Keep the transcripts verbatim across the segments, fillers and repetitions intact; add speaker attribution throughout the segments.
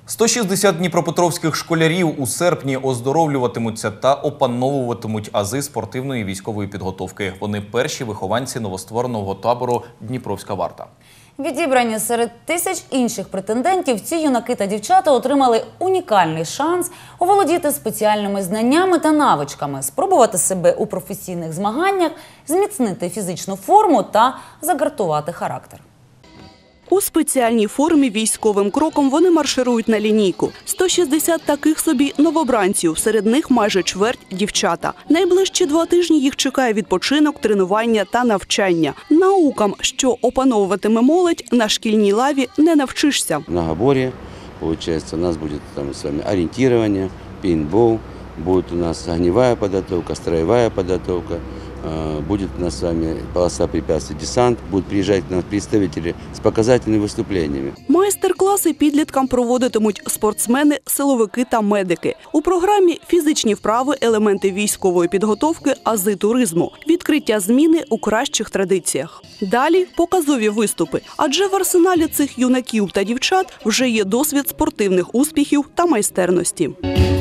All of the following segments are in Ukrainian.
Speaker 1: сто шістдесят дніпропетровських школярів у серпні оздоровлюватимуться та опановуватимуть ази спортивної і військової підготовки. Вони перші вихованці новоствореного табору «Дніпровська варта».
Speaker 2: Відібрані серед тисяч інших претендентів, ці юнаки та дівчата отримали унікальний шанс оволодіти спеціальними знаннями та навичками, спробувати себе у професійних змаганнях, зміцнити фізичну форму та загартувати характер.
Speaker 3: У спеціальній формі військовим кроком вони марширують на лінійку. сто шістдесят таких собі новобранців, серед них майже чверть – дівчата. Найближчі два тижні їх чекає відпочинок, тренування та навчання. Наукам, що опановуватиме молодь, на шкільній лаві не навчишся.
Speaker 4: На наборі, виходить, у нас буде там з вами орієнтування, пейнтбол, буде у нас огневая підготовка, строєва підготовка. Будет у нас с вами полоса препятствий, десант, будут приезжать к нам представители с показательными выступлениями.
Speaker 3: Майстер-класи підліткам проводитимуть спортсмени, силовики та медики. У програмі фізичні вправи, елементи військової підготовки, ази туризму, відкриття зміни у кращих традиціях. Далі показові виступи, адже в арсеналі цих юнаків та дівчат вже є досвід спортивних успіхів та майстерності.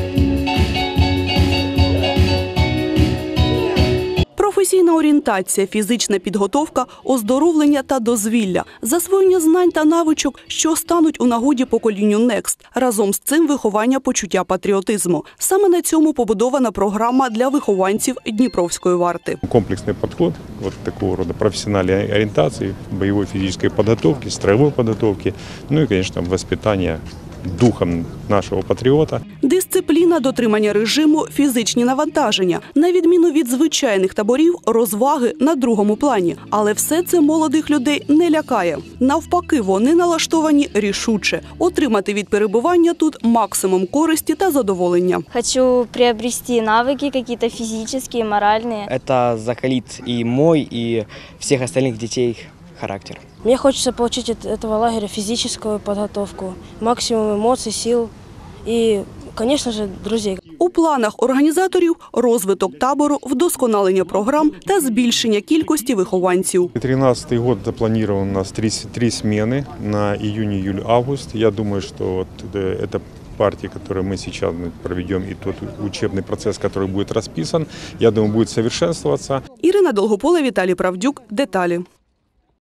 Speaker 3: Професійна орієнтація, фізична підготовка, оздоровлення та дозвілля, засвоєння знань та навичок, що стануть у нагоді поколінню «Некст». Разом з цим виховання почуття патріотизму. Саме на цьому побудована програма для вихованців Дніпровської варти.
Speaker 5: Комплексний підход вот такого роду професіональної орієнтації, бойової фізичної підготовки, строєвої підготовки, ну і, звісно, воспитання духом нашого патріота.
Speaker 3: Дисципліна, дотримання режиму, фізичні навантаження. На відміну від звичайних таборів, розваги на другому плані. Але все це молодих людей не лякає. Навпаки, вони налаштовані рішуче. Отримати від перебування тут максимум користі та задоволення.
Speaker 6: Хочу приобрести навыки какие-то физические, моральные.
Speaker 7: Это закалит и мой, и всех остальных детей характер.
Speaker 8: Мне хочется получить от этого лагеря физическую подготовку, максимум эмоций, сил и, конечно же, друзей.
Speaker 3: У планах організаторів – розвиток табору, вдосконалення програм та збільшення кількості вихованців.
Speaker 5: тринадцатый год запланирован у нас три, три смены на июнь, июль, август. Я думаю, что вот это партии, которые мы сейчас проведем, и тот учебный процесс, который будет расписан, я думаю, будет совершенствоваться.
Speaker 3: Ірина Долгопола, Віталій Правдюк. Деталі.